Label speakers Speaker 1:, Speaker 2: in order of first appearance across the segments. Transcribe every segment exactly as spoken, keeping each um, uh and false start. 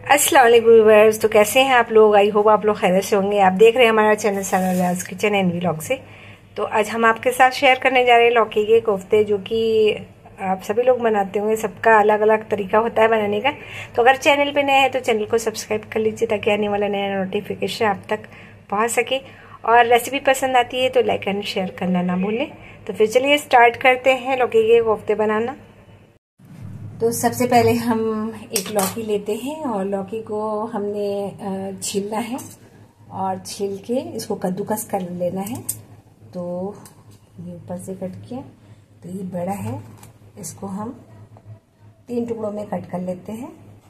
Speaker 1: अस्सलाम वालेकुम व्यूअर्स। तो कैसे हैं आप लोग? आई होप आप लोग खैरियत से होंगे। आप देख रहे हैं हमारा channel Sanaraj kitchen and vlog से। तो आज हम आपके साथ शेयर करने जा रहे हैं लौकी के कोफ्ते, जो कि आप सभी लोग बनाते होंगे। सबका अलग अलग तरीका होता है बनाने का। तो अगर चैनल पे नए हैं तो चैनल को सब्सक्राइब कर लीजिए, ताकि आने वाला नया नोटिफिकेशन आप तक पहुँच सके। और रेसिपी पसंद आती है तो लाइक एंड शेयर करना ना भूलें। तो फिर चलिए स्टार्ट करते हैं लौकी के कोफ्ते बनाना। तो सबसे पहले हम एक लौकी लेते हैं और लौकी को हमने छीलना है और छील के इसको कद्दूकस कर लेना है। तो ये ऊपर से कट किया, तो ये बड़ा है, इसको हम तीन टुकड़ों में कट कर लेते हैं।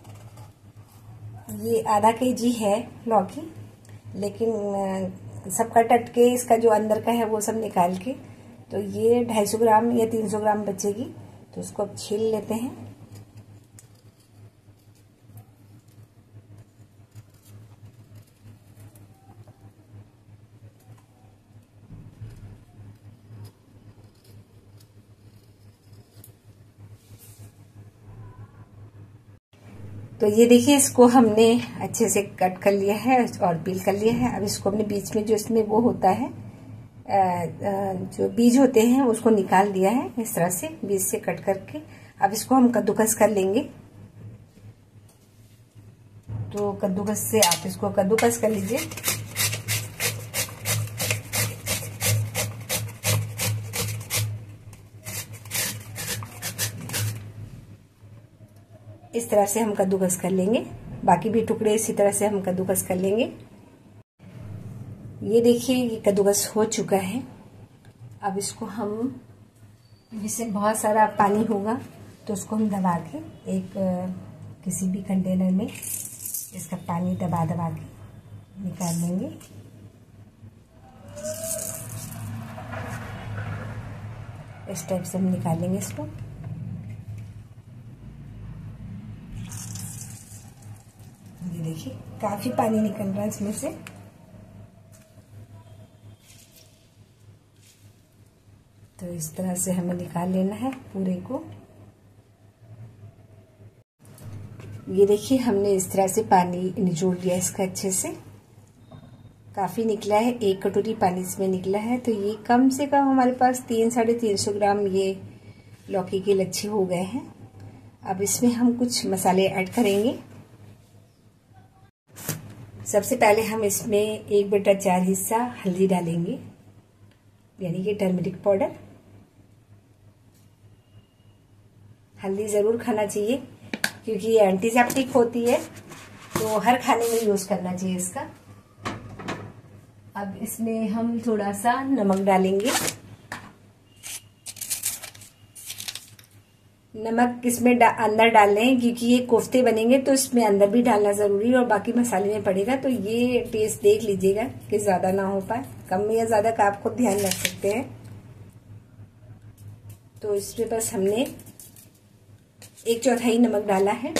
Speaker 1: ये आधा के जी है लौकी, लेकिन सब कट कट के इसका जो अंदर का है वो सब निकाल के, तो ये ढाई सौ ग्राम या तीन सौ ग्राम बचेगी। तो उसको अब छील लेते हैं। तो ये देखिए, इसको हमने अच्छे से कट कर लिया है और पील कर लिया है। अब इसको हमने बीच में जो इसमें वो होता है, जो बीज होते हैं, उसको निकाल दिया है इस तरह से बीज से कट करके। अब इसको हम कद्दूकस कर लेंगे। तो कद्दूकस से आप इसको कद्दूकस कर लीजिए। इस तरह से हम कद्दूकस कर लेंगे। बाकी भी टुकड़े इसी तरह से हम कद्दूकस कर लेंगे। ये देखिए, ये कद्दूकस हो चुका है। अब इसको हम, जिससे बहुत सारा पानी होगा तो उसको हम दबा के एक किसी भी कंटेनर में इसका पानी दबा दबा के निकाल लेंगे। इस टाइप से हम निकाल लेंगे इसको। ये देखिए, काफी पानी निकल रहा है इसमें से। तो इस तरह से हमें निकाल लेना है पूरे को। ये देखिए, हमने इस तरह से पानी निचोड़ लिया इसका अच्छे से। काफी निकला है, एक कटोरी पानी इसमें निकला है। तो ये कम से कम हमारे पास तीन साढ़े तीन सौ ग्राम ये लौकी के लच्छे हो गए हैं। अब इसमें हम कुछ मसाले ऐड करेंगे। सबसे पहले हम इसमें एक बटा चार हिस्सा हल्दी डालेंगे, यानी कि टर्मरिक पाउडर। हल्दी जरूर खाना चाहिए क्योंकि ये एंटीसेप्टिक होती है, तो हर खाने में यूज करना चाहिए इसका। अब इसमें हम थोड़ा सा नमक डालेंगे। नमक इसमें डा, अंदर डाल लें, क्योंकि ये कोफ्ते बनेंगे तो इसमें अंदर भी डालना जरूरी है और बाकी मसाले में पड़ेगा। तो ये टेस्ट देख लीजिएगा कि ज्यादा ना हो पाए, कम या ज्यादा का आप खुद ध्यान रख सकते हैं। तो इसमें बस हमने एक चौथाई नमक डाला है।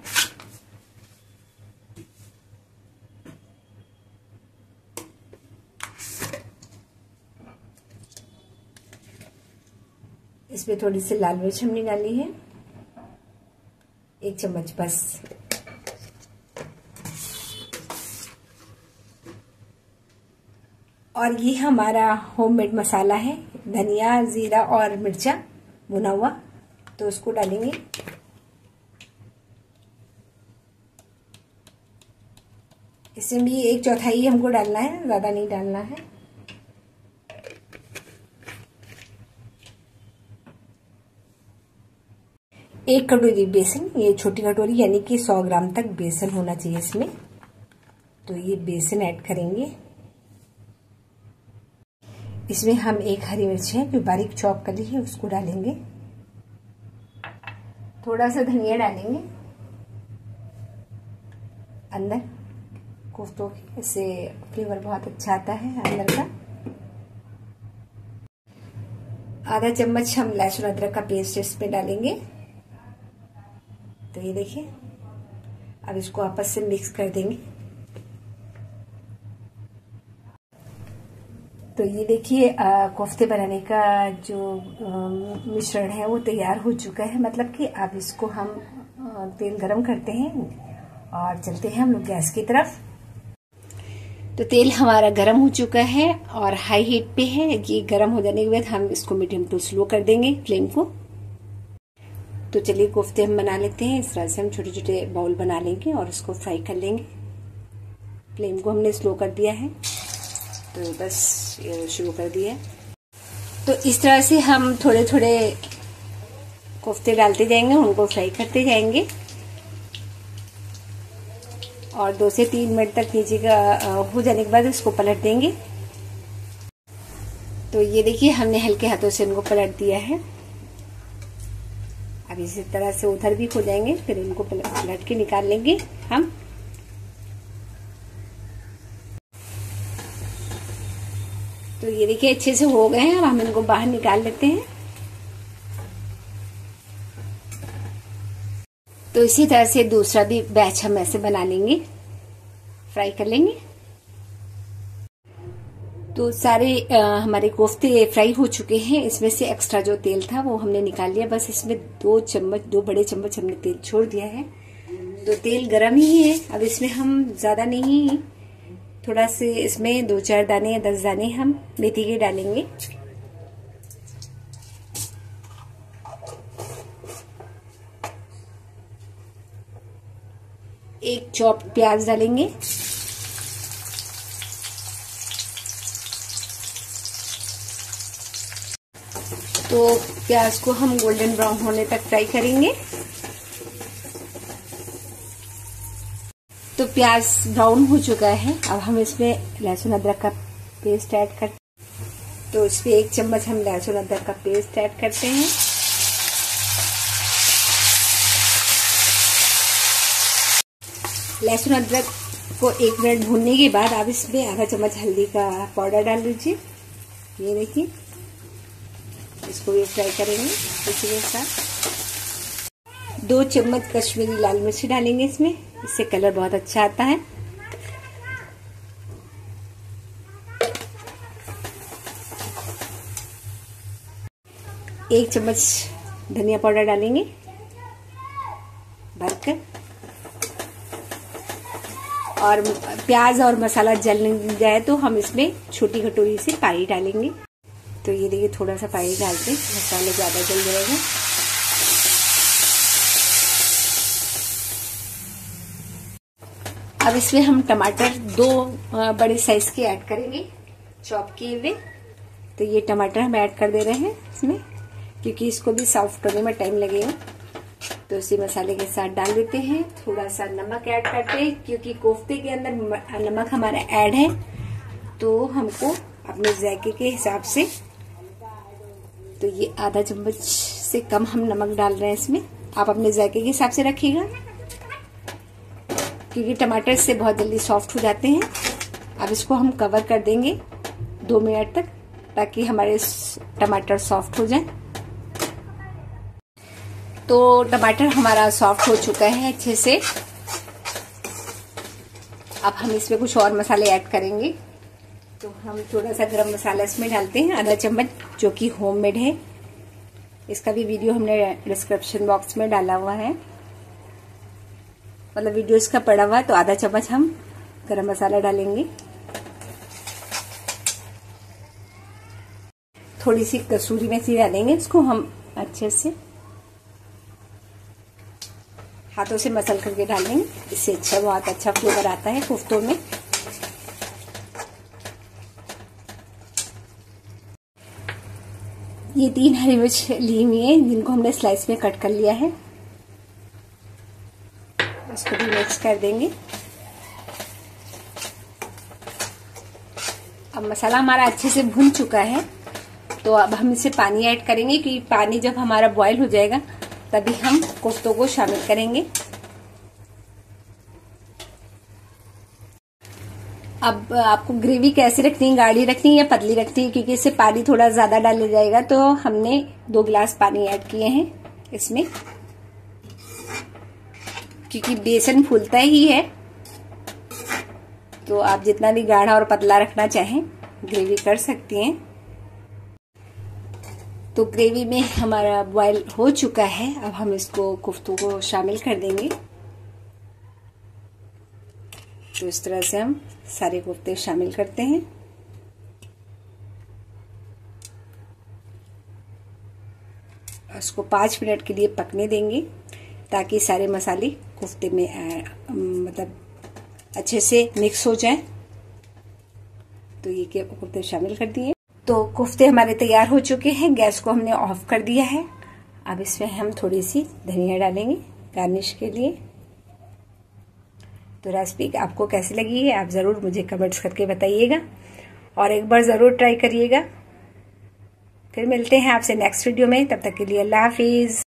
Speaker 1: इसमें थोड़ी सी लाल मिर्च हमने डाली है, एक चम्मच बस। और ये हमारा होममेड मसाला है, धनिया, जीरा और मिर्चा भुना हुआ, तो उसको डालेंगे। इसमें भी एक चौथाई हमको डालना है, ज्यादा नहीं डालना है। एक कटोरी बेसन, ये छोटी कटोरी यानी कि सौ ग्राम तक बेसन होना चाहिए इसमें। तो ये बेसन ऐड करेंगे। इसमें हम एक हरी मिर्च है जो बारीक चॉप कर ली है, उसको डालेंगे। थोड़ा सा धनिया डालेंगे अंदर कोफ्तों के, इससे फ्लेवर बहुत अच्छा आता है अंदर का। आधा चम्मच हम लहसुन अदरक का पेस्ट इसमें डालेंगे। तो ये देखिए, अब इसको आपस से मिक्स कर देंगे। तो ये देखिए, कोफ्ते बनाने का जो मिश्रण है वो तैयार हो चुका है। मतलब कि अब इसको हम तेल गरम करते हैं और चलते हैं हम लोग गैस की तरफ। तो तेल हमारा गरम हो चुका है और हाई हीट पे है। ये गरम हो जाने के बाद हम इसको मीडियम टू स्लो कर देंगे फ्लेम को। तो चलिए कोफ्ते हम बना लेते हैं। इस तरह से हम छोटे छोटे बाउल बना लेंगे और इसको फ्राई कर लेंगे। फ्लेम को हमने स्लो कर दिया है, तो बस शुरू कर दिया। तो इस तरह से हम थोड़े थोड़े कोफ्ते डालते जाएंगे, उनको फ्राई करते जाएंगे और दो से तीन मिनट तक नीचे का हो जाने के बाद इसको पलट देंगे। तो ये देखिए हमने हल्के हाथों से इनको पलट दिया है। अब इसी तरह से उधर भी हो जाएंगे, फिर इनको पलट के निकाल लेंगे हम। तो ये देखिए अच्छे से हो गए हैं। अब हम इनको बाहर निकाल लेते हैं। तो इसी तरह से दूसरा भी बैच हम ऐसे बना लेंगे, फ्राई कर लेंगे। तो सारे आ, हमारे कोफ्ते फ्राई हो चुके हैं। इसमें से एक्स्ट्रा जो तेल था वो हमने निकाल लिया। बस इसमें दो चम्मच दो बड़े चम्मच हमने तेल छोड़ दिया है। तो तेल गरम ही है। अब इसमें हम ज्यादा नहीं, थोड़ा से इसमें दो चार दाने या दस दाने हम मेथी के डालेंगे। एक चॉप प्याज डालेंगे। तो प्याज को हम गोल्डन ब्राउन होने तक फ्राई करेंगे। तो प्याज ब्राउन हो चुका है। अब हम इसमें लहसुन अदरक का पेस्ट ऐड कर तो इसमें एक चम्मच हम लहसुन अदरक का पेस्ट ऐड करते हैं। लहसुन अदरक को एक मिनट भूनने के बाद आप इसमें आधा चम्मच हल्दी का पाउडर डाल दीजिए। ये देखिए, इसको भी फ्राई करेंगे इसी के साथ। दो चम्मच कश्मीरी लाल मिर्च डालेंगे इसमें, इससे कलर बहुत अच्छा आता है। एक चम्मच धनिया पाउडर डालेंगे भरकर। और प्याज और मसाला जल जाए तो हम इसमें छोटी कटोरी से पानी डालेंगे। तो ये देखिए थोड़ा सा पानी डालते, मसाला ज्यादा जल जाएगा। अब इसमें हम टमाटर दो बड़े साइज के ऐड करेंगे, चॉप किए हुए। तो ये टमाटर हम ऐड कर दे रहे हैं इसमें, क्योंकि इसको भी सॉफ्ट होने में टाइम लगेगा। तो इसी मसाले के साथ डाल देते हैं। थोड़ा सा नमक ऐड करते हैं, क्योंकि कोफ्ते के अंदर नमक हमारा ऐड है, तो हमको अपने जायके के हिसाब से। तो ये आधा चम्मच से कम हम नमक डाल रहे हैं इसमें। आप अपने जायके के हिसाब से रखिएगा, क्योंकि टमाटर से बहुत जल्दी सॉफ्ट हो जाते हैं। अब इसको हम कवर कर देंगे दो मिनट तक, ताकि हमारे टमाटर सॉफ्ट हो जाए। तो टमाटर हमारा सॉफ्ट हो चुका है अच्छे से। अब हम इसमें कुछ और मसाले ऐड करेंगे। तो हम थोड़ा सा गरम मसाला इसमें डालते हैं, आधा चम्मच, जो कि होममेड है। इसका भी वीडियो हमने डिस्क्रिप्शन बॉक्स में डाला हुआ है, मतलब वीडियो इसका पड़ा हुआ है। तो आधा चम्मच हम गरम मसाला डालेंगे। थोड़ी सी कसूरी मेथी डालेंगे। इसको हम अच्छे से हाथों से मसल करके डालेंगे, इससे अच्छा बहुत अच्छा फ्लेवर आता है कोफ्तों में। ये तीन हरी मिर्च ली हुई है, जिनको हमने स्लाइस में कट कर लिया है। इसको भी मिक्स कर देंगे। अब मसाला हमारा अच्छे से भुन चुका है, तो अब हम इसे पानी ऐड करेंगे, क्योंकि पानी जब हमारा बॉईल हो जाएगा तभी हम कोफ्तों को शामिल करेंगे। अब आपको ग्रेवी कैसे रखनी है, गाढ़ी रखनी है या पतली रखनी है, क्योंकि इससे पानी थोड़ा ज्यादा डाला जाएगा। तो हमने दो गिलास पानी ऐड किए हैं इसमें, क्योंकि बेसन फूलता ही है। तो आप जितना भी गाढ़ा और पतला रखना चाहें ग्रेवी कर सकती हैं। तो ग्रेवी में हमारा बॉईल हो चुका है। अब हम इसको कोफ्तों को शामिल कर देंगे। तो इस तरह से हम सारे कोफ्ते शामिल करते हैं। उसको पाँच मिनट के लिए पकने देंगे ताकि सारे मसाले कोफ्ते में आ, मतलब अच्छे से मिक्स हो जाए। तो ये के कोफ्ते शामिल कर दिए। तो कोफ्ते हमारे तैयार हो चुके हैं। गैस को हमने ऑफ कर दिया है। अब इसमें हम थोड़ी सी धनिया डालेंगे गार्निश के लिए। तो रेसिपी आपको कैसी लगी है आप ज़रूर मुझे कमेंट्स करके बताइएगा और एक बार ज़रूर ट्राई करिएगा। फिर मिलते हैं आपसे नेक्स्ट वीडियो में। तब तक के लिए अल्लाह हाफिज़।